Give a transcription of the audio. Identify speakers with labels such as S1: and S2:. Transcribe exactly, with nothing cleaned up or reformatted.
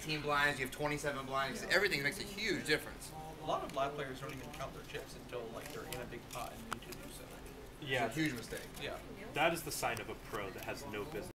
S1: eighteen blinds, you have twenty-seven blinds.
S2: Yeah.
S1: Everything makes a huge difference.
S2: A lot of black players don't even count their chips until like they're in a big pot and need to do so.
S3: Yeah,
S1: It's a huge mistake.
S2: Yeah.
S3: that is the sign of a pro that has no business